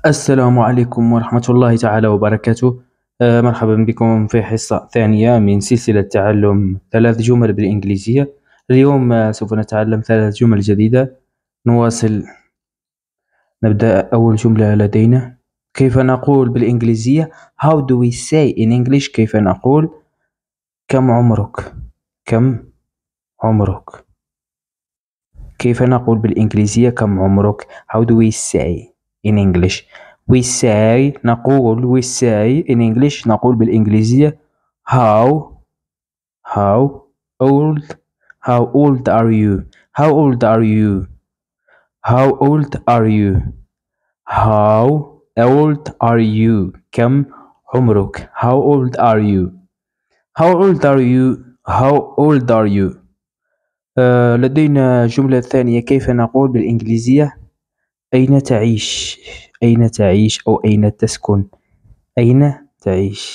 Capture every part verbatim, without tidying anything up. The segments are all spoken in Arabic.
السلام عليكم ورحمة الله تعالى وبركاته. آه، مرحبا بكم في حصة ثانية من سلسلة تعلم ثلاث جمل بالإنجليزية. اليوم آه، سوف نتعلم ثلاث جمل جديدة. نواصل. نبدأ. أول جملة لدينا: كيف نقول بالإنجليزية؟ How do we say in English؟ كيف نقول كم عمرك؟ كم عمرك؟ كيف نقول بالإنجليزية كم عمرك؟ How do we say in English؟ we say نقول we say in English نقول بالإنجليزية how how old how old are you how old are you how old are you how old are you كم عمرك how old are you how old are you how old are you آه لدينا جملة ثانية: كيف نقول بالإنجليزية أين تعيش؟ أين تعيش أو أين تسكن؟ أين تعيش؟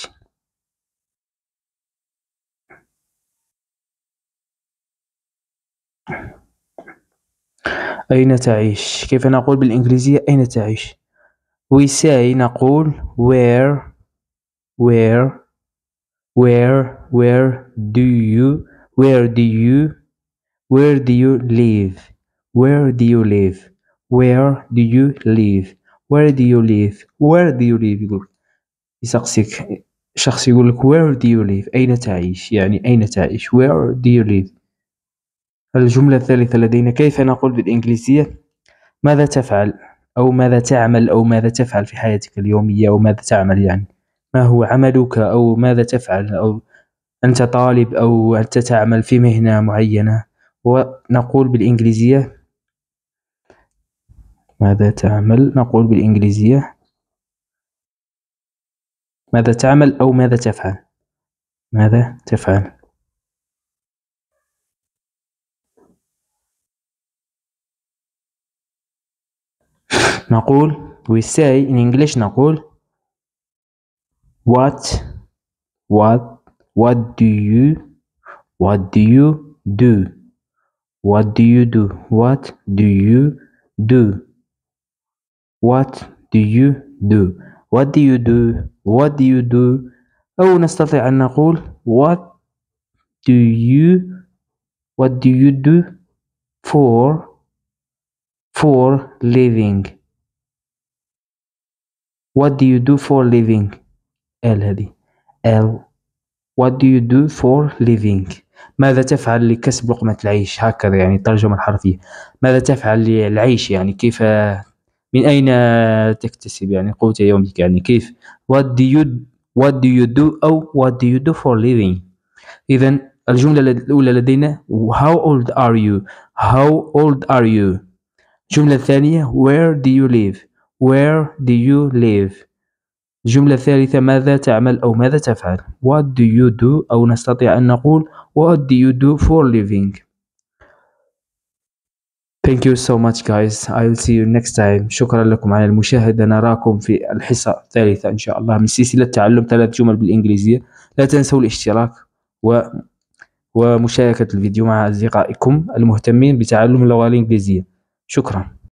أين تعيش؟ كيف نقول بالإنجليزية أين تعيش؟ we say نقول where where where where do you where do you where do you live where do you live where do you live where do you live where do you live يقول يسقسيك شخص يقول لك where do you live أين تعيش، يعني أين تعيش where do you live. الجملة الثالثة لدينا: كيف نقول بالإنجليزية ماذا تفعل أو ماذا تعمل أو ماذا تفعل في حياتك اليومية أو ماذا تعمل، يعني ما هو عملك أو ماذا تفعل، أو أنت طالب أو أنت تعمل في مهنة معينة. ونقول بالإنجليزية ماذا تعمل، نقول بالإنجليزية ماذا تعمل أو ماذا تفعل ماذا تفعل. نقول we say in English نقول what what what do you what do you do what do you do what do you do what do you do what do you do what do you do أو نستطيع أن نقول what do you what do you do for for living what do you do for living L هذه L what do you do for living ماذا تفعل لكسب لقمة العيش، هكذا يعني الترجمة الحرفية. ماذا تفعل للعيش، يعني كيف، من أين تكتسب يعني قوت يومك، يعني كيف what do you what do you do أو what do you do for living. إذن الجملة الأولى لدينا how old are you how old are you. الجملة الثانية where do you live where do you live. الجملة الثالثة ماذا تعمل أو ماذا تفعل what do you do أو نستطيع أن نقول what do you do for living. Thank you so much guys. I will see you next time. شكرا لكم على المشاهدة. نراكم في الحصة الثالثة إن شاء الله من سلسلة تعلم ثلاث جمل بالإنجليزية. لا تنسوا الاشتراك و... ومشاركة الفيديو مع أصدقائكم المهتمين بتعلم اللغة الإنجليزية. شكرا.